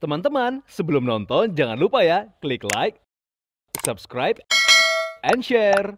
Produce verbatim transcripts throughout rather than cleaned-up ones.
Teman-teman, sebelum nonton jangan lupa ya klik like, subscribe, and share.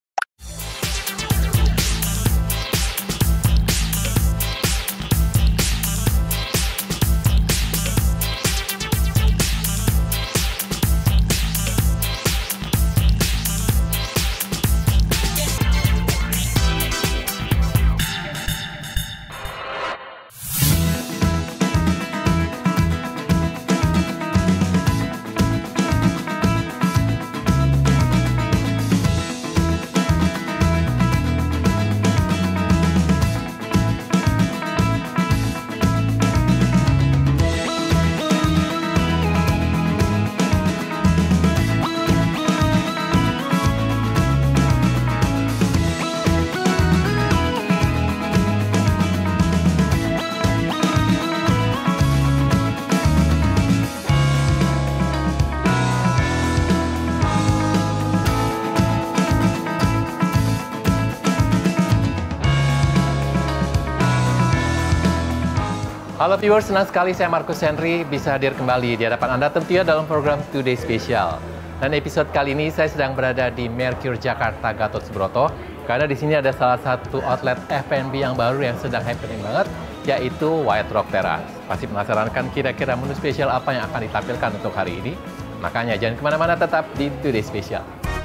Halo viewers, senang sekali saya Markus Henry bisa hadir kembali di hadapan Anda tentunya dalam program Today Special. Dan episode kali ini saya sedang berada di Mercure Jakarta Gatot Subroto karena di sini ada salah satu outlet F and B yang baru yang sedang happening banget, yaitu White Rock Terrace. Pasti penasaran kan kira-kira menu spesial apa yang akan ditampilkan untuk hari ini? Makanya jangan kemana-mana, tetap di Today Special.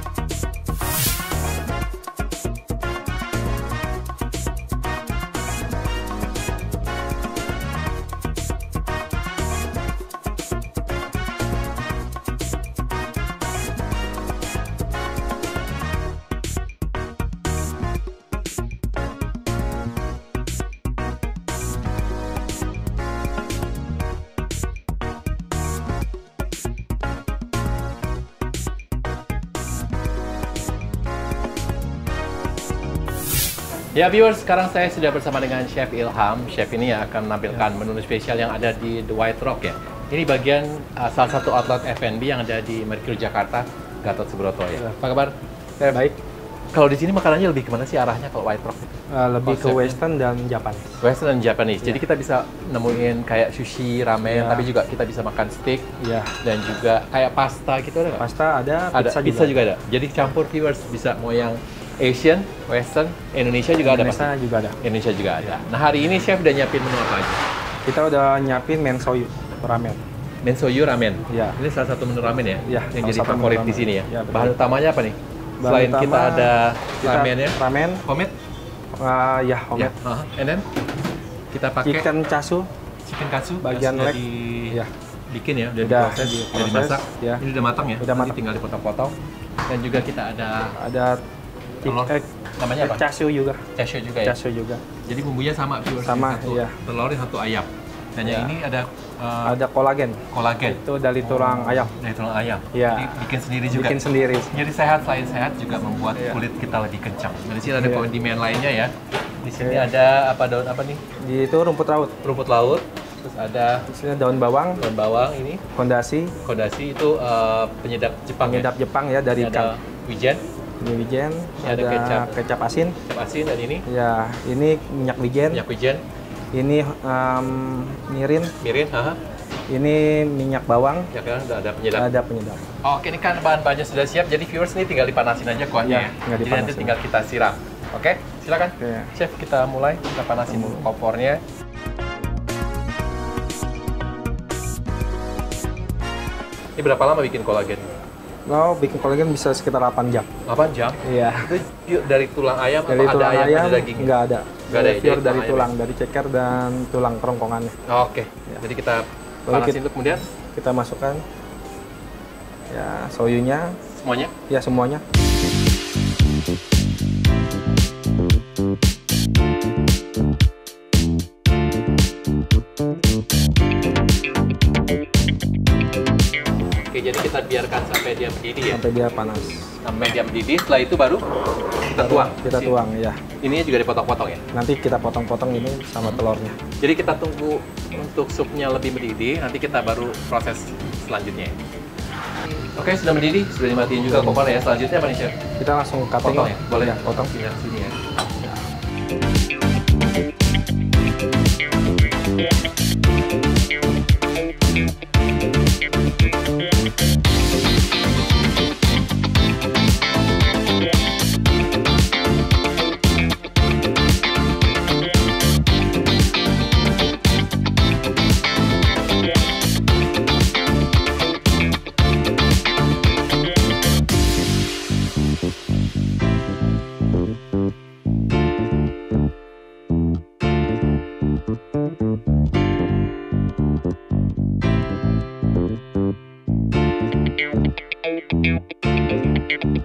Ya viewers, sekarang saya sudah bersama dengan Chef Ilham. Chef ini yang akan menampilkan ya. menu spesial yang ada di The White Rock ya. Ini bagian uh, salah satu outlet F and B yang ada di Mercure Jakarta Gatot Subroto ya. ya. Apa kabar? Ya, baik. Kalau di sini makanannya lebih kemana sih arahnya kalau White Rock itu? Uh, lebih Konsepnya? ke Western dan Japanese. Western dan Japanese. Ya. Jadi kita bisa nemuin kayak sushi, ramen, ya. tapi juga kita bisa makan steak. Ya. Dan juga kayak pasta gitu ada nggak? Pasta ada, ada, pizza, pizza juga. juga ada. Jadi campur viewers, bisa mau yang Asian, Western, Indonesia juga Indonesia ada pasti. juga ada. Indonesia juga ada. Nah hari ini chef udah nyiapin menu apa aja? Kita udah nyiapin mensoyu ramen. Mensoyu ramen. Ya. Ini salah satu menu ramen ya? Ya. Yang jadi favorit di sini ya. Ya, bahan utamanya apa nih? Bahan Selain utama, kita ada kita ramen ya. Ramen. Homemade? Uh, ya, homemade. Ya. Uh-huh. And then kita pakai chicken katsu. Chicken katsu. Bagian leg. Di... Ya. Bikin ya, udah, udah diproses, di udah dimasak. Ya. Ini udah matang ya? Udah matang. Tinggal dipotong-potong. Dan juga kita ada ada telur. Eh, namanya apa? Chashu juga. Chashu juga ya? Chashu juga. Jadi bumbunya sama, viewers. Sama, satu iya. telur, satu ayam. Dan Ya. yang ini ada uh, Ada kolagen. kolagen. Itu dari tulang Oh, ayam. Dari tulang ayam. Ya. Jadi bikin sendiri juga. Bikin sendiri. Jadi sehat, selain sehat juga membuat Ya. kulit kita lebih kencang. Di sini ada Ya. kondimen lainnya ya. Di sini Ya. ada apa daun apa nih? Di itu rumput laut. Rumput laut. Terus ada Di sini daun bawang, daun bawang ini. fondasi, Kondasi itu uh, penyedap Jepang penyedap ya. Jepang ya dari Ini ada ikan. wijen, Ini wijen, Ini ada ada, kecap. kecap asin. kecap asin, dan ini Ya, ini minyak wijen. minyak wijen, Ini um, mirin. mirin, haha. Ini minyak bawang. Ya kan, udah ada penyedap. Ada penyedap. Oke, ini kan bahan-bahannya sudah siap. Jadi viewers ini tinggal dipanasin aja kuahnya Ya, ya. tinggal Jadi nanti dipanasin. tinggal kita siram. Oke, silakan. Oke. Chef, kita mulai. Kita panasin dulu kompornya. Ini berapa lama bikin kolagen? Mau bikin kolagen bisa sekitar delapan jam. delapan jam? Iya. Itu pure dari tulang ayam Dari atau tulang ada ayam, ayam ada daging? nggak ada. Nggak ada ya, Pure dari dari tulang tulang, dari ceker dan tulang kerongkongannya. Oke, Ya. jadi kita Lalu panasin kita- dulu kemudian Kita masukkan ya soyunya, semuanya. ya semuanya. Oke, jadi kita biarkan sampai dia mendidih ya. Sampai dia panas. Sampai dia mendidih, setelah itu baru kita tuang. Kita tuang ya. Ini juga dipotong-potong ya. Nanti kita potong-potong ini sama telurnya. Jadi kita tunggu untuk supnya lebih mendidih, nanti kita baru proses selanjutnya. Oke, sudah mendidih, sudah dimatiin juga kompornya ya. Selanjutnya apa nih, Chef? Kita langsung cutting Potong ya? Boleh ya, potong. Sini, sini ya.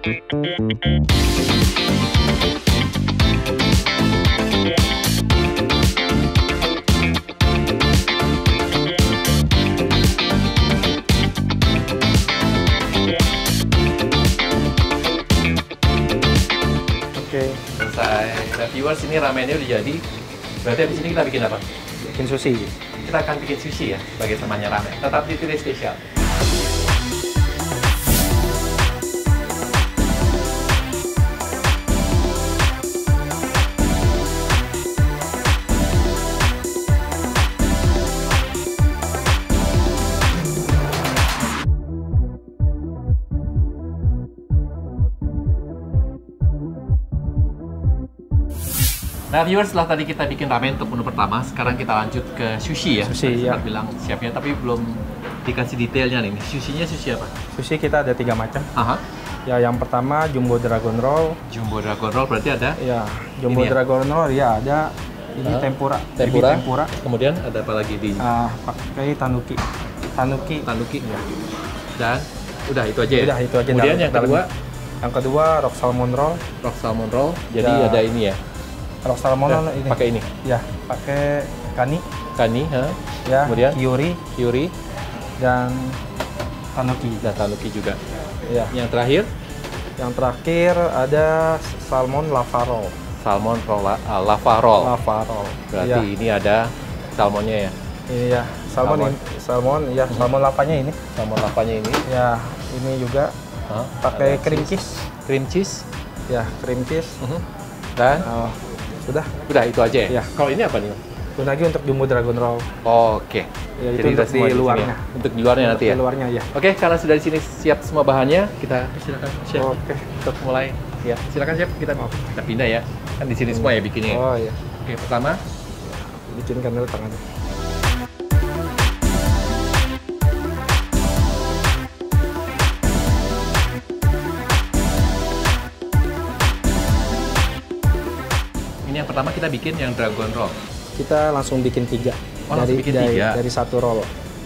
Oke, Selesai. Nah, viewers, ini ramennya udah jadi. Berarti habis ini kita bikin apa? bikin sushi. Kita akan bikin sushi ya, sebagai temannya ramen. Tetap di Today Special. Nah, viewers, setelah tadi kita bikin ramen untuk menu pertama, sekarang kita lanjut ke sushi ya. Sushi, Tadi ya. sempat bilang chefnya, tapi belum dikasih detailnya nih. Sushinya sushi apa? Sushi kita ada tiga macam. Aha. Ya, yang pertama jumbo dragon roll. Jumbo dragon roll berarti ada Ya, jumbo Ini ya? dragon roll ya ada ini Ah, tempura. tempura. Ebi tempura. Kemudian ada apa lagi di Ah, pakai tanuki. Tanuki. tanuki? Dan udah itu aja ya. Udah, itu aja. Kemudian dalam- yang kedua, dalam- Yang kedua rock salmon roll. rock salmon roll. Jadi Ya. ada ini ya. Rock salmon Nah, roll ini. pakai ini. Ya, pakai kani. Kani, ha? Ya, Kemudian? kyuri Kyuri dan tanuki. dan tanuki juga. Ya. Yang terakhir, Yang terakhir ada salmon lava roll. salmon roll, ah, lava roll. Lava roll. Berarti Iya. ini ada salmonnya ya. Iya, salmon Salmon. ini, salmon ya, salmon lavanya ini. Salmon lavanya ini. Ya, ini juga Hah? pakai Ada cream cheese. cheese. Cream cheese. Ya, cream cheese. Mhm. Dan Oh, sudah. udah itu aja ya. Iya. Kalau ini apa nih? Itu lagi untuk jumbo dragon roll. Oke. Ya, itu Jadi untuk udah semua di sini luarnya. ya? Untuk di luarnya nanti ya. Di luarnya ya. Oke, karena sudah di sini siap semua bahannya, kita silakan chef Oke. untuk mulai. Ya, silakan chef, kita kita pindah ya. Kan di sini semua ya bikinnya. ya? Oh iya. Oke, pertama Bikinkan dulu tangannya. ini yang pertama kita bikin yang dragon roll. Kita langsung bikin tiga. Oh, langsung bikin dari, tiga. Dari satu roll.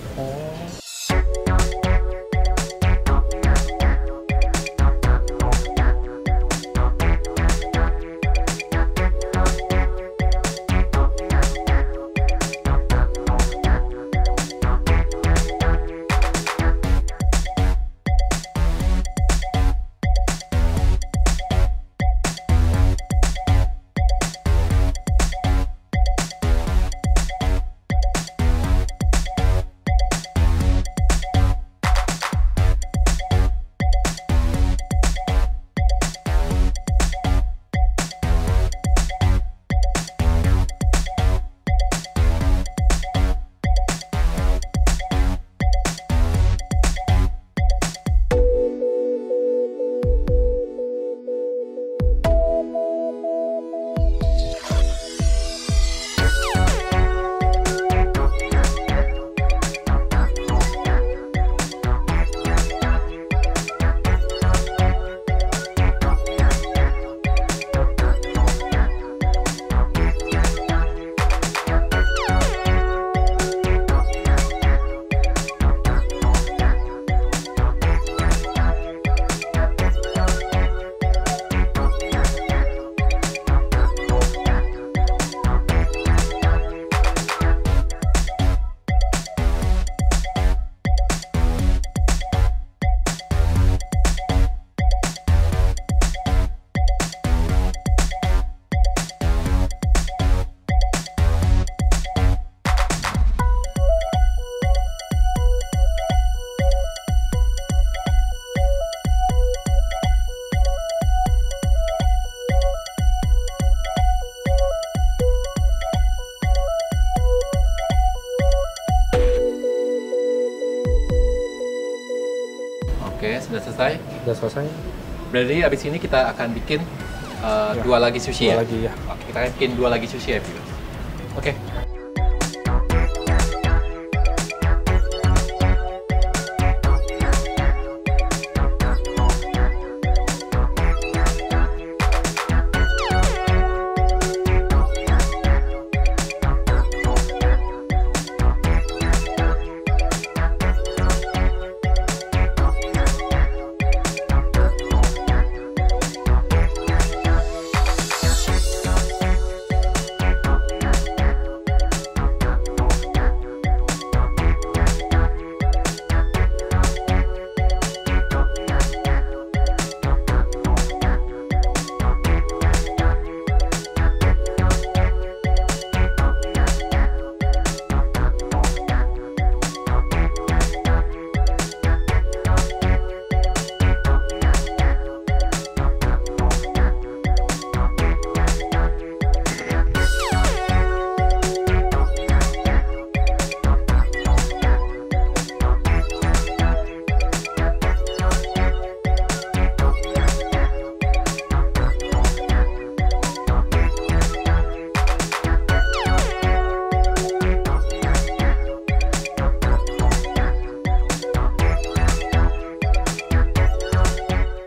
Oke, sudah selesai. Sudah selesai. Berarti abis ini kita akan bikin uh, Ya, dua lagi sushi dua ya? lagi, ya. Oke, kita akan bikin dua lagi sushi ya, viewers. Oke.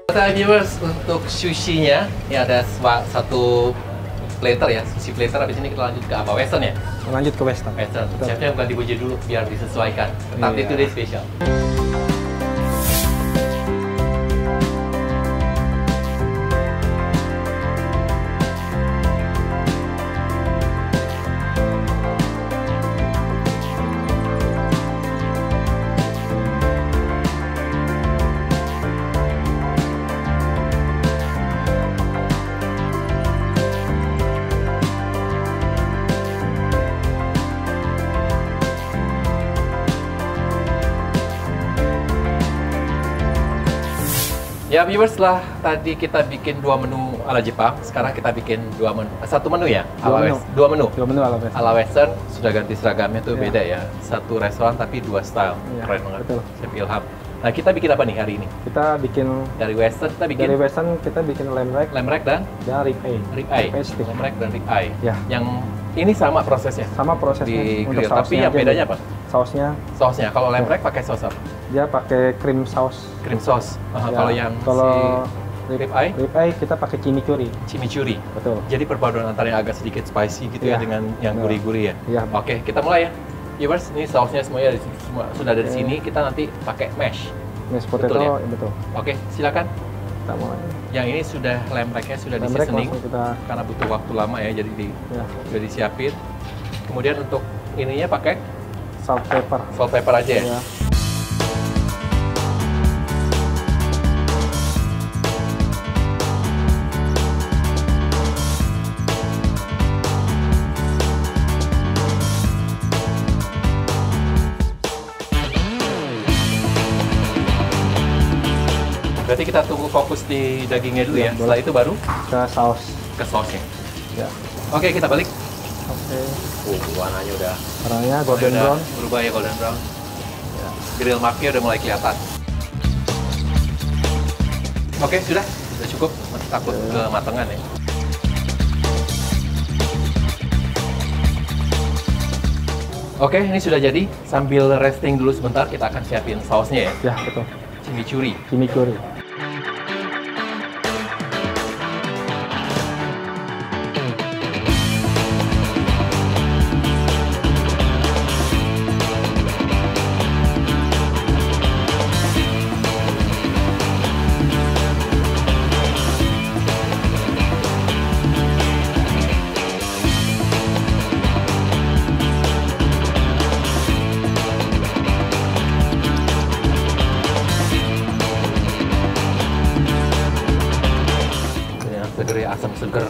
Kita viewers, untuk sushinya ini ada swa- satu platter ya, sushi platter. Habis ini kita lanjut ke apa? Western ya? Lanjut ke Western. Western. Betul. Chefnya ganti baju dulu biar disesuaikan. Tetap di Iya. Today Special. Ya viewers, setelah tadi kita bikin dua menu ala Jepang, sekarang kita bikin dua menu, satu menu ya, Dua ala menu. West- dua menu. Dua menu ala Western. Ala Western sudah ganti seragamnya tuh Iya. beda ya, satu restoran tapi dua style, Iya, keren banget. betul. Chef Ilham. Nah kita bikin apa nih hari ini? Kita bikin Dari Western kita bikin dari Western kita bikin lamb rack lamb dan dan rib eye. rib eye, Rib eye stick. lamb dan rib eye. Ya. Yang ini sama prosesnya Sama prosesnya di untuk grill, tapi sausnya yang aja. bedanya apa? Sausnya Sausnya. Kalau lamb Ya. pakai saus apa? dia pakai cream sauce. Cream sauce. Ah, Ya, Kalau yang kalau si rib eye, rib eye kita pakai chimichurri. chimichurri. Betul. Jadi perpaduan antara yang agak sedikit spicy gitu ya Iya. dengan yang Betul. gurih-gurih ya. Iya. Oke, kita mulai ya. Viewers, ini sausnya semuanya di sini, semua sudah ada di Oke. sini. Kita nanti pakai mash. Mashed potato, Betul ya? ya, betul. Oke, silakan. Kita mulai. Yang ini sudah lamb rack-nya sudah di Lamb rack seasoning langsung kita karena butuh waktu lama ya, jadi di, ya, sudah disiapin. Kemudian untuk ininya pakai salt pepper. salt pepper aja ya. Ya. Berarti kita tunggu fokus di dagingnya dulu ya. Ya, Setelah boleh. itu baru Ke saus. ke sausnya. Ya. Oke, kita balik. Oke. Oh, warnanya udah Warnanya golden udah brown. berubah ya, golden brown. Ya. Grill marknya udah mulai kelihatan. Oke, sudah. Sudah cukup. Masih takut Ya. kematangan ya. Oke, ini sudah jadi. Sambil resting dulu sebentar, kita akan siapin sausnya ya. Ya, betul. Chimichurri. Chimichurri. Yang seger ya, asam seger.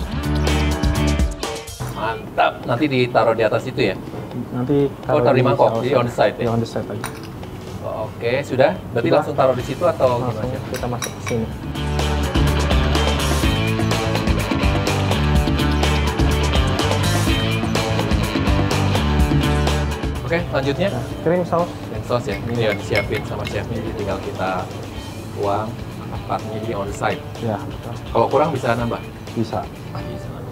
Mantap. Nanti ditaruh di atas itu ya. Nanti Oh, taruh di mangkok, saus. jadi on the side ya? Ya, on the side aja. Oke, sudah. Berarti Sudah. langsung taruh di situ atau Langsung gimana? kita masuk ke sini. Oke, lanjutnya. Nah, cream sauce. Dan saus ya, ini udah disiapin sama chefnya, jadi tinggal kita tuang empatnya di on the side. Ya, betul. Kalau kurang bisa nambah. Bisa. Bisa nambah.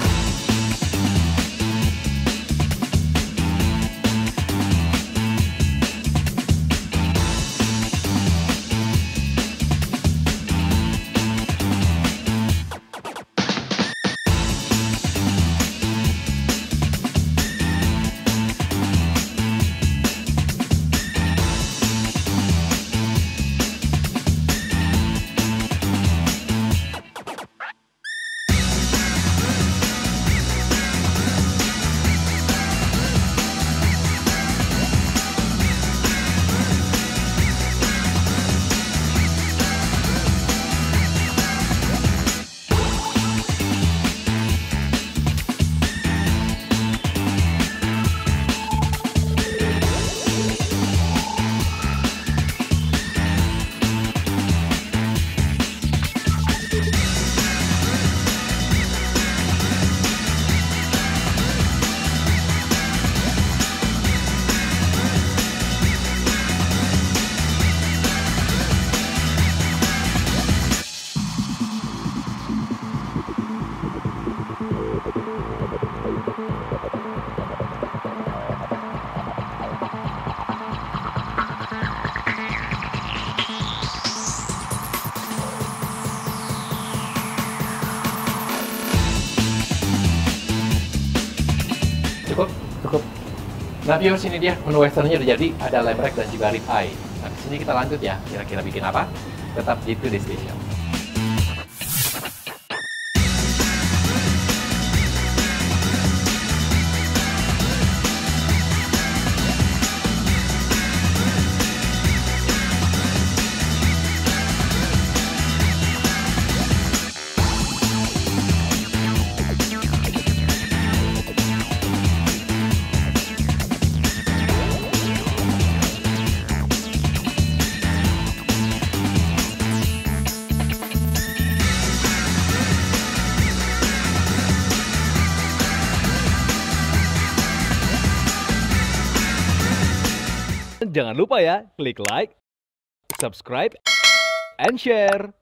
Nah viewers, ini dia menu westernnya udah jadi, ada lamb dan juga rib eye. Nah di sini kita lanjut ya, kira-kira bikin apa? Tetap di Today Special. Jangan lupa ya, klik like, subscribe, and share.